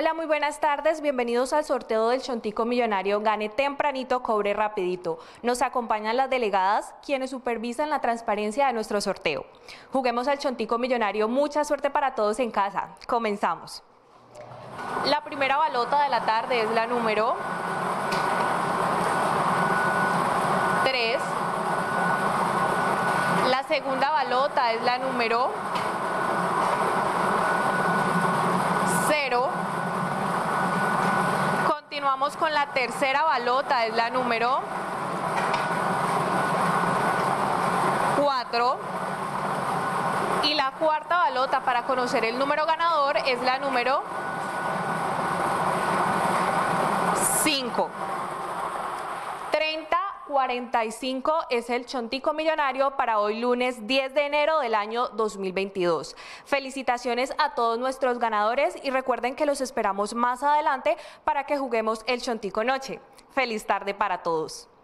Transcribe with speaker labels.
Speaker 1: Hola, muy buenas tardes, bienvenidos al sorteo del Chontico Millonario Gane Tempranito, Cobre Rapidito. Nos acompañan las delegadas, quienes supervisan la transparencia de nuestro sorteo. Juguemos al Chontico Millonario, mucha suerte para todos en casa. Comenzamos. La primera balota de la tarde es la número 3. La segunda balota es la número 0. Continuamos con la tercera balota, es la número 4. Y la cuarta balota para conocer el número ganador es la número 5. 3045 es el Chontico Millonario para hoy lunes 10 de enero del año 2022. Felicitaciones a todos nuestros ganadores y recuerden que los esperamos más adelante para que juguemos el Chontico Noche. Feliz tarde para todos.